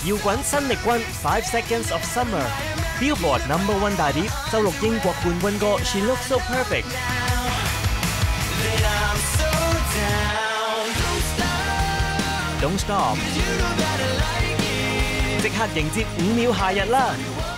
搖滾新力軍 Five Seconds of Summer。Billboard No.1 大碟收錄英國冠軍歌 She Looks So Perfect。Don't Stop。即刻迎接5秒夏日啦！